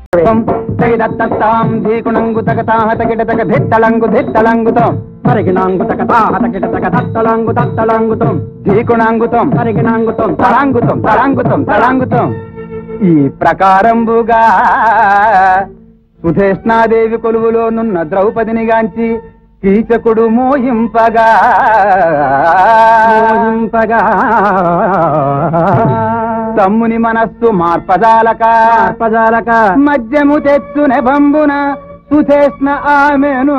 ధీకుణంగు తగతాహతకిట తగ ధిట్టలంగు ధిట్టలంగుతం పరిగిణాంగుతక తాహతకిట తగ దత్తలంగు దత్తలంగుతం ధీకుణాంగుతం పరిగిణాంగుతం తళంగుతం తళంగుతం తళంగుతం. ఈ ప్రకారంబుగా సుధేష్ణాదేవి కొలువులోనున్న ద్రౌపదిని గాంచి కీచకుడు మోహింపగా తమ్ముని మనస్సు మార్పజాలక మద్యము తెచ్చు నెబంబున సుధేష్ణ ఆమెను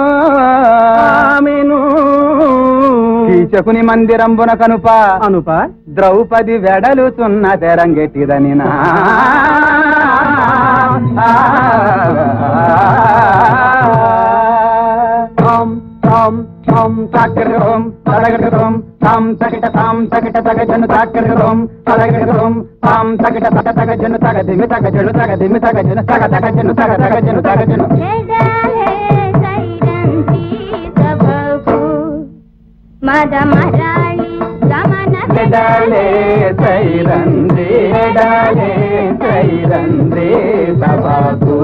కీచకుని మందిరంబున కనుప ద్రౌపది వెడలుతున్న తెరంగెట్టిదని తగజను తాకరం తగడం తాం తగట తగజను తగదిమి తగజను తగదిమి తగజను తగ తగజను తగ తగజను తగజను. సైరంద్రే డాలే సైరంద్రే సబాకు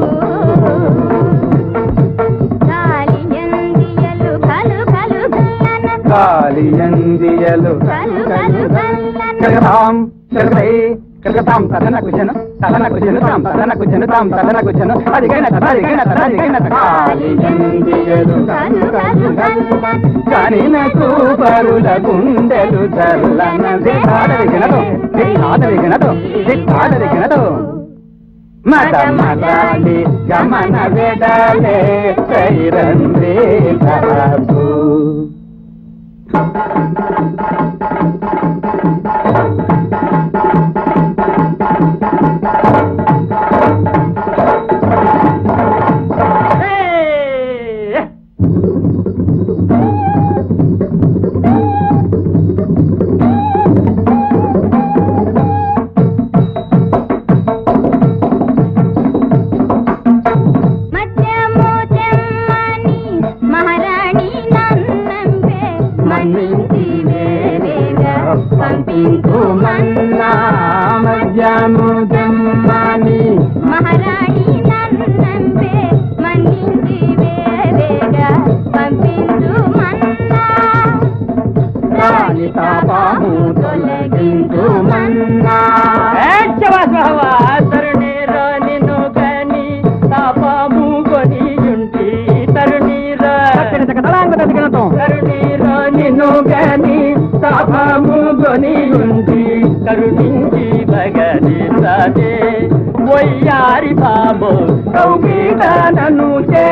కాలియందియలు కలగతాం కలగై కలగతాం తదనకు జను తదనకు జను తాం తదనకు జను తాం తదనకు జను అదిగైన తదిగైన తదిగైన కాలియందియలు కానినకు పరుల గుండెలు చల్లన దిగాదరిగినదో దిగాదరిగినదో దిగాదరిగినదో మద మదాలి గమన వెడలే సైరంద్రే సబాకు. కరుణించి భగని సదే వయ్యారి బాబో కౌగిట నన్ను చే